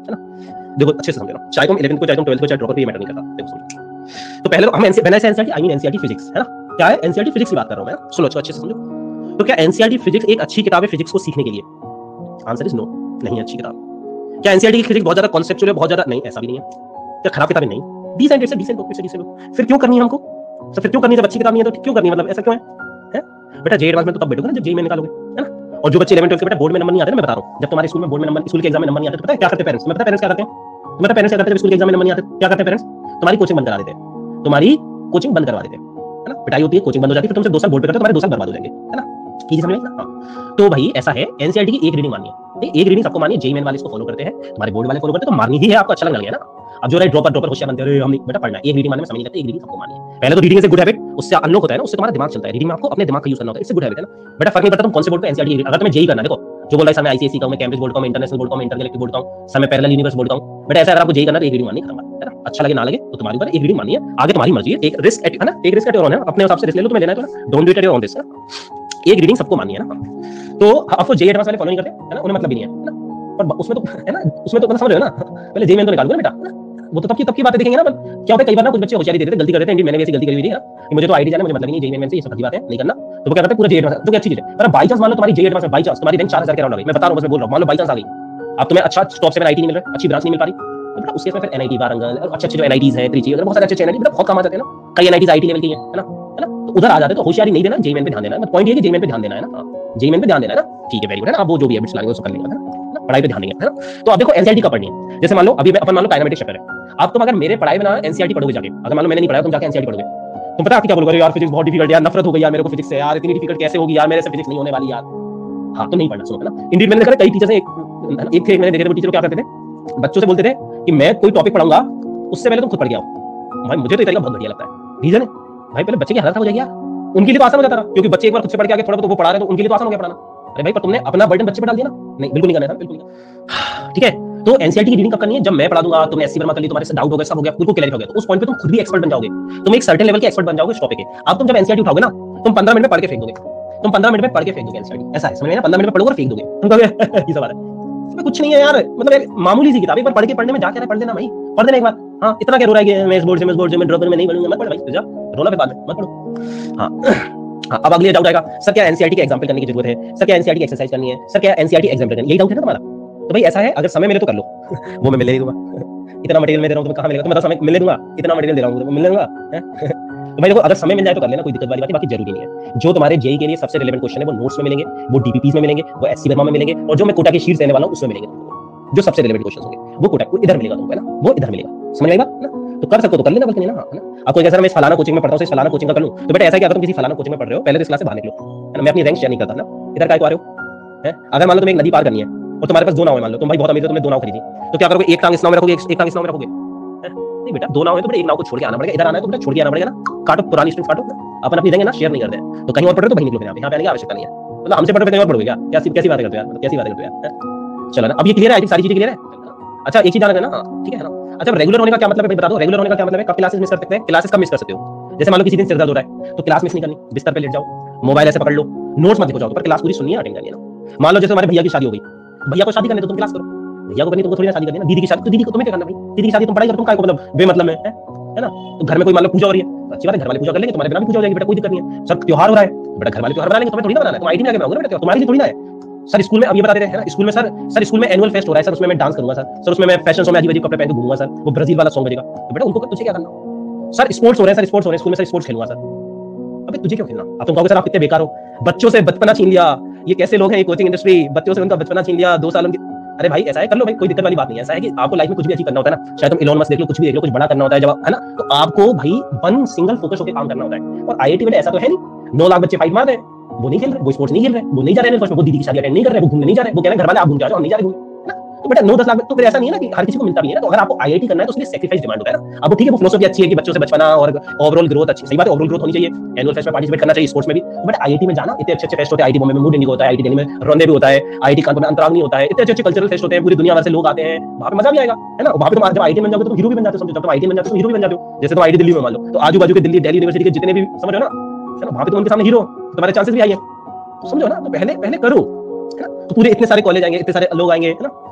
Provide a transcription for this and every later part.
है ना। देखो अच्छे से समझो ना, चाहे तुम 11th को चाहे तुम 12th को चाहे ड्रॉपर पे, ये मैटर नहीं करता। देखो समझो, तो पहले तो हम NCERT I mean NCERT physics, है ना, क्या है एनसीईआरटी फिजिक्स की बात कर रहा हूं मैं, सुनो अच्छे से समझो। तो क्या एनसीईआरटी फिजिक्स एक अच्छी किताब है फिजिक्स को सीखने के लिए? आंसर इज नो, नहीं अच्छी किताब। क्या एनसीईआरटी की फिजिक्स बहुत ज्यादा कॉन्सेप्चुअल है, बहुत ज्यादा? नहीं, ऐसा भी नहीं है। क्या खराब किताबें? नहीं, decent, it's decent book, it's decent. फिर क्यों करनी है हमको? तो फिर क्यों करनी है जब अच्छी किताब नहीं है तो क्यों करनी है, मतलब ऐसा क्यों है? बेटा जेई एडवांस में तो तब बैठोगे ना जब जेई में निकालोगे, है ना। और जो बच्चे 11 12 के बेटा बोर्ड में नंबर नहीं आते ना, मैं बता रहा हूं, जब तुम्हारे स्कूल में बोर्ड में नंबर, स्कूल के एग्जाम में नंबर नहीं आते तो पता है क्या करते पेरेंट्स? तुम्हें पता है पेरेंट्स क्या करते हैं? तुम्हें पता है पेरेंट्स क्या करते हैं जब स्कूल के एग्जाम में नंबर नहीं आते क्या करते हैं पेरेंट्स? तुम्हारी कोचिंग बंद करा देते हैं, तुम्हारी कोचिंग बंद करवा देते हैं, है ना। पिटाई होती है, कोचिंग बंद हो जाती है, फिर तुमसे 2 साल बोर्ड पे करते हो, तुम्हारे 2 साल बर्बाद हो जाएंगे, है ना। चीज समझ में ना? तो भाई ऐसा है, एनसीईआरटी की एक रीडिंग मानिए, एक रीडिंग सबको मानिए, जेई मेन वाले इसको फॉलो करते हैं, तुम्हारे बोर्ड वाले फॉलो करते हैं, तो माननी ही है, आपको अच्छा लगने लग गया ना। अब जो राइट ड्रॉपर होशियार बनते हैं, हम बेटा पढ़ना है, एक रीडिंग मानने में समय नहीं लगता, एक रीडिंग सबको मानिए। पहले तो reading is a good habit, उससे अनलॉक होता है ना, उससे तुम्हारा दिमाग चलता है, रीडिंग में आपको अपने दिमाग का यूज करना होता है, इससे गुड हैबिट है ना। बेटा फर्क नहीं पड़ता तुम कौन से बोर्ड पे एनसीईआरटी, अगर तुम्हें जेई करना है, देखो जो बोल रहा है सर मैं आईसीएसई का हूं, मैं कैम्ब्रिज बोर्ड का हूं, इंटरनेशनल बोर्ड का हूं, इंटरगैलेक्टिक बोर्ड का हूं, सर मैं पैरेलल यूनिवर्स बोर्ड का हूं, बेटा ऐसा अगर आपको जेई करना है तो एक रीडिंग मानिए, खत्म बात, है ना। अच्छा लगे ना लगे तो तुम्हारी ऊपर, एक रीडिंग मानिए, आगे तुम्हारी मर्जी है, एक रिस्क है ना, एक रिस्क एट योर ओन है, अपने हिसाब से रिस्क ले लो, तुम्हें लेना है तो ना, don't do it at your own risk, एक रीडिंग सबको मानिए ना। तो आपको जेई एडवांस वाले फॉलो नहीं करते, है ना, उन्हें मतलब भी नहीं है ना, पर उसमें तो है ना, उसमें तो मतलब समझ रहे हो ना, पहले जेई में तो निकाल दो ना बेटा, वो तो तब की बातें देखेंगे ना। क्या होता है कई बार ना कुछ बच्चे होशियारी देते थे, गलती कर देते हैं, मैंने भी ऐसी गलती करी हुई है ना, मुझे तो आईडी जाना, मुझे मतलब नहीं, जेई में से ये सब बात है नहीं करना, तो वो क्या करते हैं पूरा जेई एडवांस, तो क्या अच्छी चीज है। पर बाई चांस मान लो तुम्हारी जेई एडवांस में बाई चांस तुम्हारी रैंक 4000 के अराउंड आ गई, मैं बता रहा हूं, बस मैं बोल रहा हूं, मान लो बाई चांस आ गई, अब तुम्हें अच्छा टॉप 7 आईटी नहीं मिल रहा, अच्छी ब्रांच नहीं मिल पा रही, तो बेटा उसके फिर एनआईटी वारंगल और अच्छे जो एनआईटीज हैं, त्रिची वगैरह बहुत सारे अच्छे एनआईटी बहुत कम आ जाते हैं ना, कई एनआईटीज आईटी लेवल की है ना, तो उधर आ जाते तो होशियारी नहीं देना, जेई में पे ध्यान देना है। पॉइंट ये कि जेई में पे ध्यान देना है ना, जेई में पे ध्यान देना है ना, ठीक है वेरी गुड है ना, आप वो जो भी हैबिट्स लाएंगे उसको कर लेंगे ना, पढ़ाई पे ध्यान देंगे, है ना। तो अब देखो एनसीईआरटी का पढ़नी है, जैसे मान लो अभी अपन मान लो काइनेमेटिक्स चैप्टर है, आप तुम अगर मेरे पढ़ाई में ना एनसीईआरटी पढ़ोगे जाके, अगर मान लो मैंने नहीं पढ़ाया तुम जाके एनसीईआरटी पढ़ोगे, तुम पता है क्या बोलोगे, यार फिजिक्स बहुत डिफिकल्ट है यार, नफरत हो गई यार मेरे को फिजिक्स से, यार इतनी डिफिकल्ट कैसे होगी यार, मेरे से फिजिक्स नहीं होने वाली यार। हाँ तो नहीं पढ़ना, सुनो है ना। इंडियन मैंने देखा कई टीचर्स एक थे मैंने देखे थे, टीचर क्या करते थे, बच्चों से बोलते थे कि मैं कोई टॉपिक पढ़ाऊंगा उससे पहले तुम खुद पढ़ के आओ। भाई मुझे तो ये तरीका बहुत बढ़िया लगता है, रीजन है भाई पहले बच्चे की हालत हो जाएगी यार, उनके लिए तो आसान हो जाता था, क्योंकि बच्चे एक बार खुद से पढ़ के आगे थोड़ा बहुत वो पढ़ा रहे तो उनके लिए तो आसान हो गया पढ़ाना। अरे भाई पर तुमने अपना बर्डन बच्चे पर डाल दिया ना, नहीं बिल्कुल नहीं करना था, बिल्कुल नहीं। ठीक है, तो एनसीईआरटी की रीडिंग कब करनी है, जब मैं पढ़ा दूंगा, तुमने एससी वर्मा कर ली, तुम्हारे से डाउट हो गया, सब हो गया, बिल्कुल क्लियर हो गया, तो उस पॉइंट पे तुम खुद भी एक्सपर्ट बन जाओगे, तुम एक सर्टेन लेवल के एक्सपर्ट बन जाओगे इस टॉपिक के। अब तुम जब एनसीईआरटी उठाओगे ना, तुम 15 मिनट में पढ़ के फेंक दोगे, तुम 15 मिनट में पढ़ के फेंक दोगे एनसीईआरटी, ऐसा है समझ में ना, 15 मिनट में पढ़ोगे और फेंक दोगे, तुम कहोगे ये सब बात है, इसमें कुछ नहीं है यार, मतलब एक मामूली सी किताब, एक बार पढ़ के पढ़ने में जा क्या है, पढ़ देना भाई, पढ़ देना एक बार। हाँ इतना क्या रो रहा है कि मैं इस बोर्ड से मैं ड्रॉपर में नहीं पढ़ूंगा, मैं पढ़ भाई जा रोना पे बाद में मत पढ़ो। हाँ अब अगले डाउट आएगा, सर क्या एनसीईआरटी का एग्जाम्पल करने की जरूरत है, सर क्या एनसीईआरटी एक्सरसाइज करनी है, सर क्या एनसीईआरटी एग्जाम्पल करनी है, यही डाउट है ना तुम्हारा। तो भाई ऐसा है, अगर समय मिले तो कर लो वो मैं मिलने नहीं दूंगा, इतना मटेरियल मैं दे रहा हूँ तुम्हें कहाँ मिलेगा, तुम्हें समय मिलने दूंगा, इतना मटेरियल दे रहा हूँ मिलने दूंगा तो भाई देखो अगर समय मिल जाए तो कर लेना, कोई दिक्कत वाली बात है, बाकी जरूरी नहीं है। जो तुम्हारे जेई के लिए सबसे रिलेवेंट क्वेश्चन है वो नोट्स में मिलेंगे, वो डीपीपीज में मिलेंगे, वो एससी वर्मा में मिलेंगे, और जो मैं कोटा की शीट देने वाला हूँ उसमें मिलेंगे, जो सबसे रिलेवेंट क्वेश्चन होंगे वो कोटा इधर मिलेगा तुमको, है ना, वो इधर मिलेगा, समझ आएगा ना। तो कर सकते हो तो कर लेना, बल्कि नहीं ना, है ना। आपको कैसा मैं इस फलाना कोचिंग में पढ़ता हूँ, इस फलाना कोचिंग का कर लूं, तो बेटा ऐसा कि अगर तुम किसी फलाना कोचिंग में पढ़ रहे हो पहले तो इस क्लास से बाहर निकलो, है ना, मैं अपनी रैंक शेयर नहीं करता ना, इधर काय को आ रहे हो, है। अगर मान लो तुम्हें एक नदी पार करनी है और तुम्हारे पास 2 नाव है, मान लो तुम भाई बहुत अमीर हो, तुमने 2 नाव खरीदी, तो क्या करोगे, एक टांग इस नाव में रखोगे, एक टांग इस नाव में रखोगे, नहीं बेटा 2 नाव है तो एक नाव को छोड़ के आना पड़ेगा, इधर आना है तो बेटा छोड़ के आना पड़ेगा ना, काटो पुरानी स्ट्रिंग काटो, अपन अपनी रहेंगे ना, शेयर नहीं करते हैं, तो कहीं और पढ़ रहे हो तो भाई निकलो, यहाँ पे आने की आवश्यकता नहीं है, मतलब हमसे पढ़ रहे कहीं और पढ़ोगे क्या, कैसी बातें करते हो यार, कैसी बातें करते हो यार। चलो ना अब ये क्लियर है, आई थिंक सारी चीजें क्लियर है। अच्छा एक चीज जाना है ना, ठीक है ना। अच्छा रेगुलर होने का क्या मतलब है भाई बता दो, रेगुलर होने का क्या मतलब है, कब क्लासेस मिस कर सकते हैं, क्लासेस कब मिस कर सकते हो, जैसे मान लो किसी दिन सिर दर्द हो रहा है तो क्लास मिस नहीं करनी, बिस्तर पे लेट जाओ, मोबाइल ऐसे पकड़ लो, नोट्स मत देखो जाओ, पर क्लास पूरी सुननी है, अटेंड करनी है ना। मान लो जैसे हमारे भैया की शादी हो गई, भैया को शादी करने तो तुम क्लास करो, भैया को करनी तुमको थोड़ी ना शादी करनी है, दीदी की शादी तो दीदी को तुम्हें क्या करना भाई, दीदी की शादी तुम पढ़ाई करो, तुम काय को मतलब बेमतलब में है ना। तो घर में कोई मान लो पूजा हो रही है, अच्छी बात है, घर वाले पूजा कर लेंगे, तुम्हारे बिना भी पूजा हो जाएगी बेटा, कोई दिक्कत नहीं है। सर त्योहार हो रहा है बेटा, घर वाले त्योहार बना लेंगे, तुम्हें थोड़ी ना बनाना है, तुम आईटी में आके बनाओगे बेटा, तुम्हारे लिए थोड़ी ना है। सर स्कूल में अब ये बता देते हैं स्कूल में, सर स्कूल में एनुअल फेस्ट हो रहा है सर, उसमें मैं डांस करूंगा सर उसमें मैं फैशन शो में अजीब अजीब कपड़े पहन के घूमूंगा सर, वो ब्राजील वाला सॉन्ग बजेगा, तो बेटा उनको तुझे क्या करना। सर स्पोर्ट्स हो रहे हैं, सर स्पोर्ट्स हो रहे हैं स्कूल में, सर स्पोर्ट्स खेलूंगा सर, अबे तुझे क्यों खेलना। अब तुम कहोगे सर आप कितने बेकार हो, बच्चों से बचपना छीन लिया, ये कैसे लोग हैं ये कोचिंग इंडस्ट्री, बच्चों से उनका बचपना छीन लिया 2 साल उनकी। अरे भाई ऐसा है कर लो भाई, कोई दिक्कत वाली बात नहीं है। ऐसा है कि आपको लाइफ में कुछ भी अचीव करना होता है ना, चाहे तुम इलोन मस्क देख लो, कुछ भी देख लो, कुछ बड़ा करना होता है जब, है ना, तो आपको भाई वन सिंगल फोकस होकर काम करना होता है। और आईआईटी में ऐसा तो है नहीं 9 लाख बच्चे फाइट मार रहे हैं, वो नहीं खेल रहे, वो स्पोर्ट्स नहीं खेल रहे, वो नहीं जा रहे हैं, वो दीदी की शादी अटेंड नहीं कर रहे, वो घूमने नहीं जा रहे, वो कह रहे हैं घर वाले आप घूम जाओ, हम नहीं जा रहे घूमने, तो बेटा 9-10 लाख तो फिर ऐसा नहीं है ना कि हर किसी को मिलता भी है ना। तो अगर आपको आईआईटी करना है तो उसके लिए सैक्रिफाइस डिमांड होता है ना। अब ठीक है वो फिलोसफी अच्छी है कि बच्चों से बचपना और ओवरऑल ग्रोथ अच्छी, सही बात है, ओवरऑल ग्रोथ होनी चाहिए, एनुअल फेस्ट में पार्टिसिपेट करना चाहिए, स्पोर्ट्स में भी, बट आईआईटी में जाना, इतने अच्छे फेस्ट होते हैं, आईआईटी बॉम्बे में मूड इंडिगो होता है, आईआईटी दिल्ली में रोंदे भी होता है, आईआईटी कानपुर में अंतराग्नि होता है, इतने अच्छे कल्चरल फेस्ट होते हैं, पूरी दुनिया भर से लोग आते हैं, वहां पे मजा भी आएगा, है ना। वहां पे तुम जब आईआईटी में जाओगे तो हीरो भी बन जाते हो, समझो जब तुम आईआईटी में जाते हो तो हीरो भी बन जाते हो। जैसे तुम आईआईटी दिल्ली में मान लो तो आजू बाजू के दिल्ली यूनिवर्सिटी के जितने भी समझ रहे हो ना, वहां पे तुम उनके सामने हीरो, तुम्हारे चांसेस भी आएंगे, समझो ना। तो पहले करो, है ना, तो पूरे इतने सारे कॉलेज आएंगे, इतने सारे लोग आएंगे, है ना,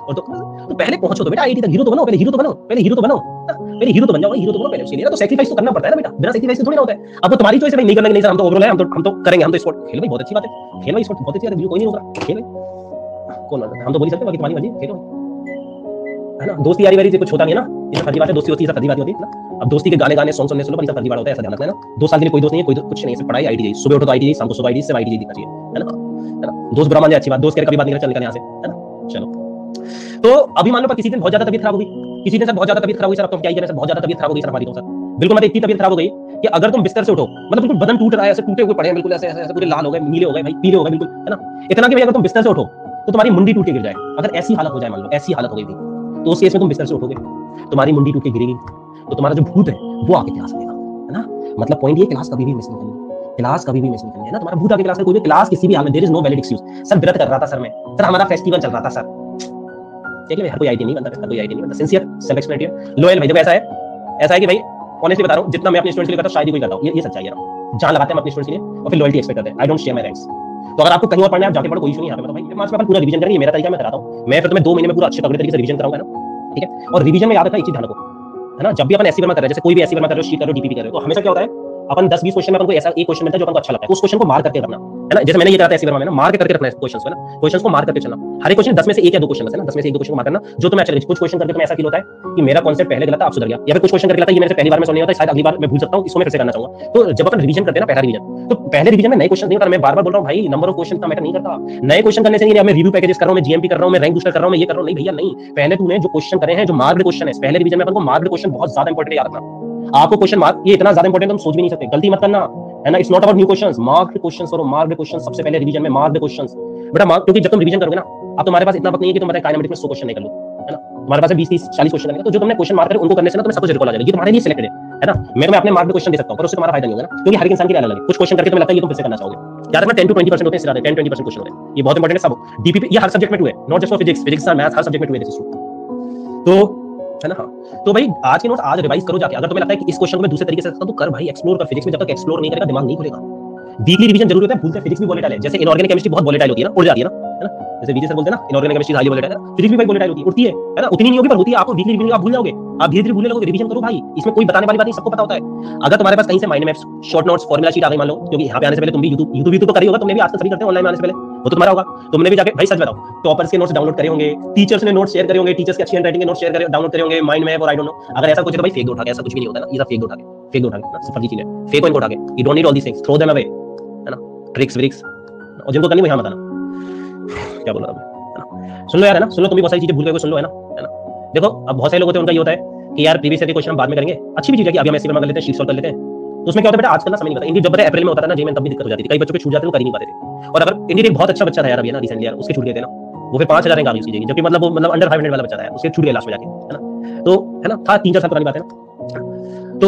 और तो पहले पहुंचो तो बेटा आईआईटी तक, हीरो तो बनो, पहले हीरो तो बनो, पहले हीरो तो बनो, पहले हीरो तो बन जाओ, हीरो तो बनो पहले, उसके लिए ना तो सैक्रिफाइस तो करना पड़ता है ना बेटा, बिना सैक्रिफाइस से थोड़ी ना होता है। अब तो तुम्हारी चॉइस है भाई, नहीं करना नहीं सर, हम तो ओवरऑल है, हम तो करेंगे, हम तो स्पोर्ट खेल भाई, बहुत अच्छी बात है, खेल भाई स्पोर्ट बहुत अच्छी बात है, कोई नहीं होगा, खेल कौन हम तो बोल सकते, बाकी तुम्हारी मर्जी, खेलो है ना। दोस्ती यारी वारी से कुछ होता नहीं है ना, ये फर्जी बात है, दोस्ती होती है, फर्जी बात होती है ना। अब दोस्ती के गाने गाने सॉन्ग सुनने सुनो, पर ये फर्जी बात होता है, ऐसा ध्यान रखना है ना। 2 साल के लिए कोई दोस्त नहीं है, कोई कुछ नहीं है, सिर्फ पढ़ाई आईटी, सुबह उठो तो आईटी, शाम को सुबह आईटी, से आईटी दिखना चाहिए, है ना। दोस्त बुरा मान जाए अच्छी बात, दोस्त कह कभी बात नहीं चल निकल यहाँ से, है ना। चलो तो अभी मान लो किसी दिन बहुत ज्यादा तबीयत खराब हो गई, किसी दिन सर बहुत ज्यादा तबीयत खराब हुई, सर अब तो क्या ही करें सर, बहुत ज्यादा तबीयत खराब हो गई सर हमारी, तो सर बिल्कुल मतलब इतनी तबीयत खराब हो गई कि अगर तुम बिस्तर से उठो, मतलब बिल्कुल बदन टूट रहा है, ऐसे टूटे हुए पड़े हैं बिल्कुल, ऐसे ऐसे पूरे लाल हो गए, नीले हो गए भाई, पीले हो गए बिल्कुल, है ना। इतना कि भाई अगर तुम बिस्तर से उठो तो तुम्हारी मुंडी टूट के गिर जाए, अगर ऐसी हालत हो जाए, मान लो ऐसी हालत हो गई थी, तो उस केस में तुम बिस्तर से उठोगे, तुम्हारी मुंडी टूट के गिरेगी, तो तुम्हारा जो भूत है वो आके क्लास लेगा, है ना। मतलब पॉइंट ये, क्लास कभी भी मिस नहीं करनी, क्लास कभी भी मिस नहीं करनी, है ना। तुम्हारा भूत आके क्लास में, कोई भी क्लास किसी भी हाल में, there is no valid excuse. Sir व्रत कर रहा था सर मैं, सर हमारा फेस्टिवल चल रहा था सर, ठीक है, हर कोई आईटी नहीं बनता, हर कोई आईटी नहीं बनता, सिंसियर, सेल्फ एक्सप्लेनेटरी, लॉयल भाई। देखो ऐसा है कि भाई ऑनेस्टली बता रहा हूं, जितना मैं अपने स्टूडेंट्स के लिए करता हूं शायद ही कोई करता हूं, ये सच्चाई है ना। जान लगाते हैं अपने स्टूडेंट्स के लिए और फिर लॉयल्टी एक्सपेक्ट करते हैं, I don't share my ranks. तो अगर आपको कहीं और पढ़ना है आप जाके पढ़ो, कोई इशू नहीं है, तो भाई मार्क्स में अपन पूरा रिवीजन करेंगे, मेरा तरीका मैं कराता हूं, मैं फिर तुम्हें 2 महीने में पूरा अच्छे तगड़े तरीके से रिवीजन कराऊंगा ना, ठीक है। और रिवीजन में याद रखना एक चीज ध्यान रखो, है ना, जब भी अपन एससी वर्मा कर रहे हैं, जैसे कोई भी एससी वर्मा कर रहे हो, शीट कर रहे हो, डीपीपी कर रहे हो, तो हमेशा क्या होता है, अपन 10-20 क्वेश्चन में अपन को ऐसा एक क्वेश्चन मिलता है जो अपन को अच्छा लगता है, उस क्वेश्चन को मार्क करके रखना, है ना। जैसे मैंने ये करा था एससी वर्मा में ना, मार्क करके रखना है क्वेश्चंस को ना, क्वेश्चंस को मार्क करके चलना, हर एक क्वेश्चन 10 में से 1 या 2 क्वेश्चन बस है ना, 10 में से 1-2 क्वेश्चन को मार्क करना, जो तुम्हें अच्छा लगे। कुछ क्वेश्चन करके तुम्हें ऐसा फील होता है कि मेरा कॉन्सेप्ट पहले गलत था, अब सुधर गया, या फिर कुछ क्वेश्चन करके लगता है ये मेरे से पहली बार में सुनने होता है, शायद अगली बार मैं भूल सकता हूं, इसको मैं फिर से करना चाहूंगा। तो जब अपन रिवीजन करते हैं ना, पहला रिवीजन, तो पहले रिवीजन में नए क्वेश्चन नहीं होता, मैं बार-बार बोल रहा हूं भाई, नंबर ऑफ क्वेश्चन का मैटर नहीं करता, नए क्वेश्चन करने से नहीं, मैं रिव्यू पैकेजेस कर रहा हूं, मैं जीएमपी कर रहा हूं, मैं रैंक बूस्टर कर रहा हूं, मैं ये कर रहा हूं, नहीं भैया नहीं, पहले तूने जो क्वेश्चन करे हैं, जो मार्क्ड क्वेश्चन है, पहले रिवीजन में अपन को मार्क्ड क्वेश्चन बहुत ज्यादा इंपॉर्टेंट याद रखना। आपको क्वेश्चन मार्क ये इतना ज्यादा इंपॉर्टेंट तुम सोच भी नहीं सकते, गलती मत करना, है ना। It's not about new questions, marked questions और मार्क्ड क्वेश्चंस सबसे पहले रिवीजन में मार्क्ड क्वेश्चंस बेटा मार्क, क्योंकि जब तुम रिवीजन करोगे ना, अब तुम्हारे पास इतना वक्त नहीं है कि तुम काइनेमेटिक्स में 100 क्वेश्चन नहीं कर लो, है ना। तुम्हारे पास 20, 30, 40 क्वेश्चन करने, तो जो तुमने क्वेश्चन मार्क करे उनको करने से ना तुम्हें सब कुछ रिकॉल आ जाएगा, ये तुम्हारे लिए सिलेक्टेड है ना। मैं तुम्हें अपने मार्क में क्वेश्चन दे सकता हूं, पर उससे तुम्हारा फायदा नहीं होगा ना, क्योंकि हर एक इंसान के लिए अलग है, कुछ क्वेश्चन करके तुम्हें लगता है ये तुम फिर से करना चाहोगे, याद रखना 10 to 20% होते हैं, इससे ज्यादा 10-20% क्वेश्चन होते हैं, ये बहुत इंपॉर्टेंट है। सब डीपीपी ये हर सब्जेक्ट में 2 है, not just for physics, physics और मैथ्स हर सब्जेक्ट में 2 है, तो है ना। हाँ तो भाई आज के नोट्स आज रिवाइज करो जाके, अगर तुम्हें लगता है कि इस क्वेश्चन को मैं दूसरे तरीके से सकता हूं तो कर भाई, एक्सप्लोर कर, फिजिक्स में जब तक एक्सप्लोर नहीं करेगा दिमाग नहीं खुलेगा। वीकली रिवीजन जरूरी होता है, भूलते फिजिक्स भी वोलेटाइल है, जैसे इनऑर्गेनिक केमिस्ट्री बहुत वोलेटाइल होती है ना, उड़ जाती है ना, जैसे वीजी सर बोलते हैं ना इनऑर्गेनिक केमिस्ट्री हाईली वोलेटाइल है, फिजिक्स भी भाई वोलेटाइल होती है, उड़ती है ना, उतनी नहीं होगी पर होती है। आपको वीकली रिवीजन आप भूल जाओगे, आप धीरे धीरे भूलने लगोगे, रिवीजन करो भाई, इसमें कोई बताने वाली बात नहीं, सबको पता होता है। अगर तुम्हारे पास कहीं से mind maps, short notes, formula sheet आ गई मान लो, क्योंकि यहाँ पे आने से पहले तुम भी यूट्यूब तो करी होगा, तुमने भी आजकल सभी करते हैं ऑनलाइन में आने से पहले, वो तो तुम्हारा होगा, तुमने भी जाके भाई सच बताओ, टॉपर्स के नोट्स डाउनलोड करे होंगे, टीचर्स ने नोट्स शेयर करे होंगे, टीचर्स के अच्छी हैंडराइटिंग के नोट्स शेयर करे डाउनलोड करे होंगे, माइंड मैप और आई डोंट नो। अगर ऐसा कुछ है तो भाई फेक उठा के, ऐसा कुछ भी नहीं होता ना, ये सब फेक उठा के ना, फर्जी चीज है, फेक इनको उठा के, you don't need all these things, throw them away, है ना। ट्रिक्स व्रिक्स और जिनको करनी वो यहाँ बताना, क्या बोल रहा था सुन लो यार, है ना, सुन लो, तुम भी बहुत सारी चीजें भूल गए हो, सुन लो, है ना। देखो अब बहुत सारे लोग होते हैं, उनका ये होता है कि यार प्रीवियस ईयर के क्वेश्चन हम बाद में करेंगे, अच्छी भी चीज है कि अभी हम ऐसे कर लेते हैं, शीट सॉल्व कर लेते हैं, तो उसमें क्या होता है बेटा आजकल ना समय नहीं होता। इंडी जब पता है अप्रैल में होता था ना, जेमेन तब भी दिक्कत हो जाती थी, कई बच्चों के छूट जाते थे, वो कर ही नहीं पाते थे। और अगर इंडी एक बहुत अच्छा बच्चा था यार अभी ना रिसेंटली यार, उसके छूट गए थे ना, वो फिर 5000 रैंक आ गई उसकी जगह, जबकि मतलब वो मतलब अंडर 500 वाला बच्चा था यार, उसके छूट गए लास्ट में जाके, है ना। तो है ना, था 3-4 साल पुरानी बात है ना।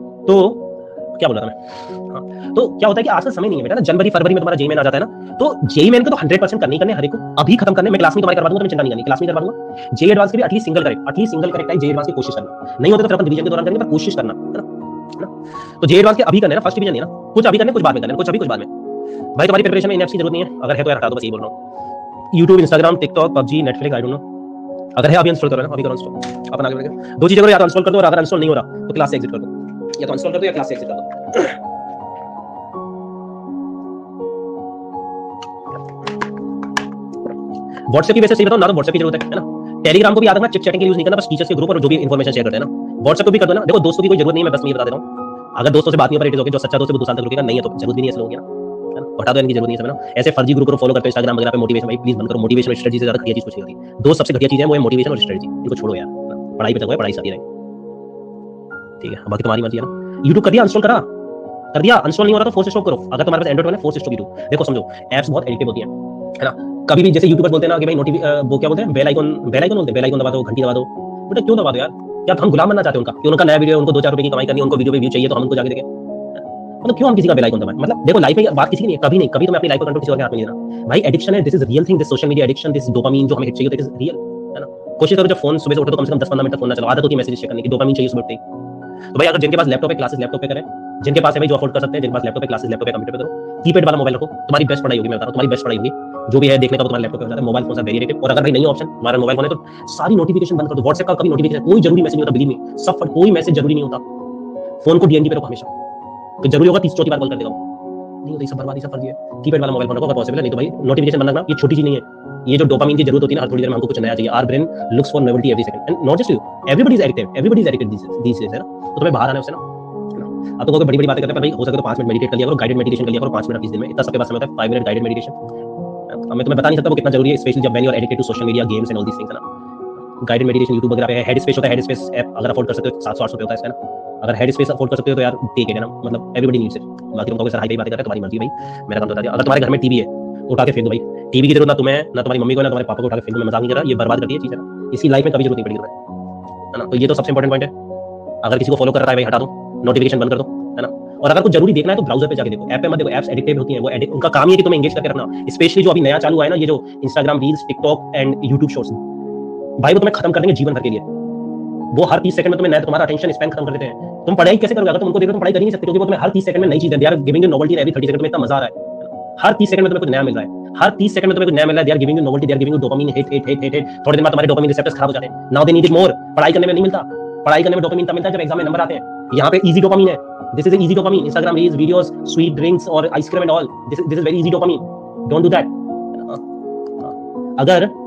तो क्या बोला था मैं, तो क्या होता है कि आजकल समय नहीं है बेटा ना, जनवरी फरवरी में तुम्हारा जेईई आ जाता है ना, तो जेईई मेन को तो 100% करने हर एक को अभी खत्म करने, मैं क्लास में तुम्हारे करवा दूंगा, तुम्हें चिंता नहीं करनी, क्लास में करवा दूंगा। जेईई एडवांस के भी एटलीस्ट सिंगल करेक्ट है, जेईई एडवांस की कोशिश करना, नहीं होता तो फिर अपन रिवीजन के दौरान करेंगे, पर कोशिश करना, है ना। तो जेईई एडवांस के अभी करना है ना, फर्स्ट डिवीजन नहीं ना, कुछ अभी करने कुछ बाद में करना, कुछ अभी कुछ बाद में। भाई तुम्हारी प्रिपरेशन में इन एप्स की जरूरत नहीं है, अगर है तो यार हटा दो, बस यही बोल रहा हूं। YouTube, Instagram, TikTok, PUBG, Netflix, I don't know, अगर है अभी इंस्टॉल करो ना, अभी करो इंस्टॉल, अपन आगे बढ़ेंगे। 2 चीजें करो, या तो इंस्टॉल कर दो, और अगर इंस्टॉल नहीं हो रहा तो क्लास से एग्जिट कर दो, या तो इंस्टॉल कर दो या क्लास से एग्जिट कर दो। व्हाट्सएप की वैसे सही बताऊं ना, तो व्हाट्सएप की जरूरत है ना। टेलीग्राम को भी याद रखना, चिट चैटिंग के लिए यूज नहीं करना, बस टीचर्स के ग्रुप और जो भी इंफॉर्मेशन शेयर करते हैं ना, व्हाट्सएप को भी कर दो ना। देखो दोस्तों की कोई जरूरत नहीं है, मैं बस मैं ये बता दे रहा हूं, अगर दोस्तों से बात नहीं हो रही, जो सच्चा दोस्त है वो 2 साल तक रुकेगा, नहीं है तो जरूरत भी नहीं है ऐसे लोगों की ना, हटा दो, इनकी जरूरत नहीं है ना। ऐसे फर्जी ग्रुप को फॉलो करते हो इंस्टाग्राम वगैरह पे, मोटिवेशन भाई प्लीज बंद करो, मोटिवेशन और स्ट्रेटजी से ज्यादा घटिया चीज कुछ नहीं होती। दोस्त सबसे घटिया चीज है वो है मोटिवेशन और स्ट्रेटजी, इनको छोड़ो यार, पढ़ाई पे चलो, पढ़ाई सारी रहे, ठीक है, बाकी तुम्हारी मर्जी है ना। YouTube कर दिया, इंस्टॉल कर दिया, इंस्टॉल नहीं हो रहा तो फोर्स स्टॉप करो, अगर तुम्हारे पास एंड्रॉइड है फोर्स स्टॉप YouTube। देखो समझो एप्स बहुत एडिक्टिव होती है ना, कभी भी जैसे यूट्यूबर्स बोलते हैं ना कि भाई वो क्या बोलते हैं, बेल आइकन बोलते हैं, बेल आइकन दबा दो, घंटी दबा दो, बेटा क्यों दबा दो यार, क्या हम गुलाम बनना चाहते हैं उनका, कि उनका नया वीडियो, उनको 2-4 रुपए की कमाई करनी है, उनको वीडियो पे व्यू चाहिए तो हम उनको जाके देखें, मतलब क्यों हम किसी का बेल आइकन दबाएं। मतलब देखो लाइफ में बात किसी की नहीं है, कभी नहीं, कभी तुम्हें अपनी लाइफ का कंट्रोल किसी और के हाथ में नहीं देना भाई। एडिक्शन है, this is real thing, this social media addiction, this dopamine जो हमें हिट चाहिए, दिस इज रियल, है ना। कोशिश करो जब फोन सुबह से उठो तो कम से कम 10-15 मिनट तक फोन ना चलाओ, आदत होती है मैसेज चेक करने की, डोपामिन चाहिए सुबह उठते ही। तो भाई अगर जिनके पास लैपटॉप है क्लासेस लैपटॉप पे करें, जिनके पास है भाई जो अफोर्ड कर सकते हैं, जिनके पास लैपटॉप है क्लासेस लैपटॉप पे कंप्यूटर पे करो, कीपैड वाला मोबाइल रखो, तुम्हारी बेस्ट पढ़ाई होगी, मैं बता रहा हूं तुम्हारी बेस्ट पढ़ाई होगी। जो भी है देखने का वो तुम्हारे लैपटॉप पे हो जाता है। मोबाइल फोन से वेरी रेटेड। और अगर भाई नहीं है ऑप्शन तुम्हारा मोबाइल फोन है तो सारी नोटिफिकेशन बंद कर दो। व्हाट्सएप का कभी नोटिफिकेशन कोई जरूरी मैसेज नहीं होता, बिलीव मी, सब कोई मैसेज जरूरी नहीं होता। फोन को डीएनडी पे रखो हमेशा, तो जरूरी होगा 30-34 बार कॉल कर देगा, नहीं होता, सब बर्बादी, सब फर्जी है। कीपैड वाला मोबाइल फोन रखो अगर पॉसिबल है, नहीं तो भाई नोटिफिकेशन बंद रखना, ये छोटी चीज नहीं है। ये जो डोपामिन की जरूरत होती है ना, हर थोड़ी देर में हमको कुछ नया चाहिए। Our brain looks for novelty every second and not just you, everybody is addicted this days है ना। तो तुम्हें बाहर आना है उससे ना। अब तो कोई बड़ी बड़ी बातें करते हैं, पर भाई हो सके तो 5 मिनट मेडिटेट कर लिया करो, गाइडेड मेडिटेशन कर लिया करो 5 मिनट 20 दिन में, इतना सबके पास समय होता है। 5 मिनट गाइडेड मेडिटेशन, अब मैं तुम्हें बता नहीं सकता वो कितना जरूरी है, स्पेशली जब when you are addicted to social media, games and all these things है ना। गाइडेड मेडिटेशन यूट्यूब वगैरह पे है। हेड स्पेस होता है, हेड स्पेस ऐप अगर अफोर्ड कर सकते हो 700-800 रुपए होता है इसका ना। अगर हेड स्पेस अफोर्ड कर सकते हो तो यार टेक इट है ना, मतलब एवरीबॉडी नीड्स इट। बाकी तुम कहोगे सर हाई फाई बातें करते हैं, तुम्हारी मर्जी भाई, मेरा काम तो बता दिया। अगर तुम्हारे घर में टीवी है उठा के फेंक दो भाई, टीवी की जरूरत ना तुम्हें, ना तुम्हारी मम्मी को, ना तुम्हारे पापा को, उठा के फेंक दो। मैं मजाक नहीं कर रहा, ये बर्बाद करती है चीज है ना, इसकी लाइफ में कभी जरूरत नहीं पड़ेगी तुम्हें, है ना। तो ये तो सबसे इंपॉर्टेंट पॉइंट है। अगर किसी को फॉलो कर रहा है भाई हटा दो, नोटिफिकेशन बंद कर दो, है ना। और अगर कुछ जरूरी देखना है तो ब्राउजर पे जाके देखो, ऐप पे मत देखो, ऐप्स एडिक्टिव होती हैं, वो उनका काम ही है कि तुम्हें एंगेज करके रखना। स्पेशली जो अभी नया चालू है ना, ये जो Instagram reels, TikTok and YouTube shorts, भाई वो तुम्हें खत्म कर देंगे जीवन भर के लिए। वो हर 30 सेकंड में तुम्हें नया, तुम्हारा अटेंशन स्पैन खत्म कर देते हैं। तुम पढ़ाई कैसे करोगे? अगर तुम उनको देखो तुम पढ़ाई कर नहीं सकते, क्योंकि वो तुम्हें हर 30 सेकंड में नई चीज they are giving you novelty every 30 second में। इतना मजा आ रहा है, हर 30 सेकंड में तुम्हें कुछ नया मिल रहा है, हर 30 सेकंड में तुम्हें कुछ नया मिल रहा है। They are giving you novelty, they are giving you dopamine hit hit hit hit. थोड़ी देर बाद तुम्हारे डोपामिन रिसेप्टर्स खराब हो जाते हैं। Now they need it more. पढ़ाई करने में नहीं मिलता, पढ़ाई करने में डोपामिन तब मिलता है जब एग्जाम में नंबर आते हैं। यहाँ पे इजी डोपामिन है, this is easy dopamine. Instagram reels, videos, sweet drinks और ice cream and all, this is very easy dopamine, don't do that. अगर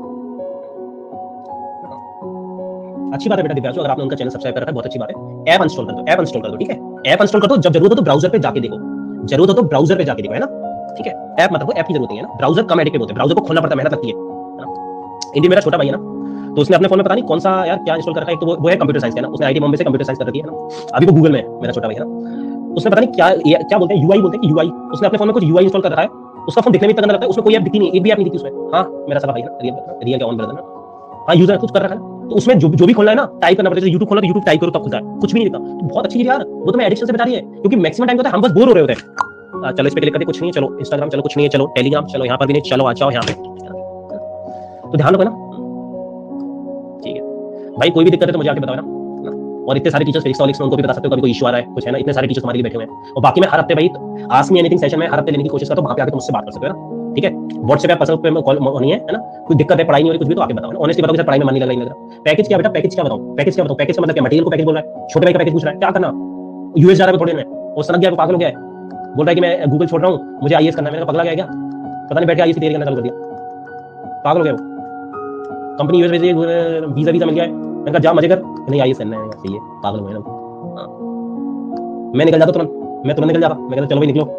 अच्छी बात है बेटा दिव्यांशु, अगर आपने उनका चैनल सब्सक्राइब कर रखा है बहुत अच्छी बात है। ऐप इंस्टॉल कर दो, ऐप इंस्टॉल कर दो, ठीक है। ऐप इंस्टॉल कर दो, जब जरूरत हो तो ब्राउजर पे जाके देखो, जरूरत हो तो ब्राउजर पे जाके देखो, है ना, ठीक है। ऐप मतलब ऐप की जरूरत नहीं है ना, ब्राउजर कम एडिक्टिव होते हैं, ब्राउजर को खोलना पड़ता है, मेहनत लगती है ना। इंडिया मेरा छोटा भाई है ना, तो उसने अपने फोन में पता नहीं कौन सा यार क्या इंस्टॉल कर रखा है। एक तो वो है कंप्यूटर साइंस का ना, उसने आईटी बॉम्बे से कंप्यूटर साइंस कर रखी है ना, अभी वो गूगल में है, मेरा छोटा भाई है ना। उसने पता नहीं क्या बोलते हैं, यूआई बोलते हैं कि यूआई, उसने अपने फोन में कुछ यूआई इंस्टॉल कर रखा है। उसका फोन दिखने में इतना गंदा लगता है, उसमें कोई ऐप दिखती नहीं, एक भी ऐप नहीं दिखती उसमें। हाँ मेरा साला भाई है ना, रियल का ऑन ब्रदर ना, हाँ यूजर कुछ कर रखा है, तो उसमें जो भी खोलना है ना टाइप करना पड़ता है। यूट्यूब खोलना तो यूट्यूब टाइप करो तब खुलता है, कुछ भी नहीं दिखता। तो बहुत अच्छी चीज यार, वो तुम्हें एडिक्शन से बचा रही है, क्योंकि मैक्सिमम टाइम होता है हम बस बोर हो रहे होते हैं। चलो इस पे क्लिक करके कुछ नहीं है, चलो इंस्टाग्राम, चलो कुछ नहीं है, चलो टेलीग्राम, चलो यहाँ पर भी नहीं, चलो आ जाओ यहाँ पे। तो ध्यान रखो ना, ठीक है भाई। कोई भी दिक्कत है तो मुझे आके बताओ ना। और इतने सारे टीचर्स फिजिक्स में उनको भी बता सकते हो, कभी कोई इशू आ रहा है कुछ है ना, इतने सारे टीचर्स हमारे लिए बैठे हुए हैं। और बाकी मैं हर हफ्ते भाई आस्क मी एनीथिंग सेशन में हर हफ्ते लेने की कोशिश करता हूं, वहां पे आके मुझसे बात कर सकते हो ना, ठीक है। व्हाट्सएप पे पर्सनल पे कॉल नहीं है ना, कोई दिक्कत है, पढ़ाई नहीं हो रही, कुछ भी तो आके बताओ ना, ऑनेस्टली बताओ कि सर पढ़ाई में मन नहीं लग रहा। पैकेज क्या बेटा, पैकेज क्या बताऊं, पैकेज क्या बताऊं, पैकेज का मतलब क्या, मटेरियल को पैकेज बोल रहा है, छोटे भाई का पैकेज पूछ रहा है, क्या करना, यूएस जा रहा है थोड़े दिन में, और सनक गया, पागल हो गया है, बोल रहा है कि मैं गूगल छोड़ रहा हूँ, मुझे आईएएस करना है। मैंने कहा पगला गया क्या, पता नहीं बैठ के आईएएस की तैयारी करना चालू कर दिया, पागल हो गया वो। कंपनी यूएस भेज रही, वीजा मिल गया है, मैंने कहा जा मजे कर, नहीं आईएएस करना है, सही है, पागल हो गया ना। मैं निकल जाता तुरंत, मैं तुरंत निकल जाता, मैं कहता चलो भाई निकलो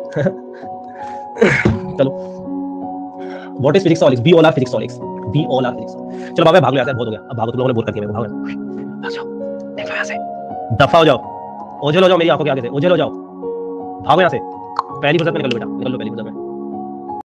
चलो। What is physics aholics, we all are physics aholics, we all are physics. चलो बाबा भाग लो यार, बहुत हो गया, अब भागो, तुम लोगों ने बोर कर दिया मेरे को, भागो जाओ, निकलो यहां से, दफा हो जाओ, ओझल हो जाओ मेरी आंखों के आगे से, ओझल हो जाओ, भागो यहां से, पहली फुर्सत में निकलो बेटा, निकल लो पहली फुर्सत में।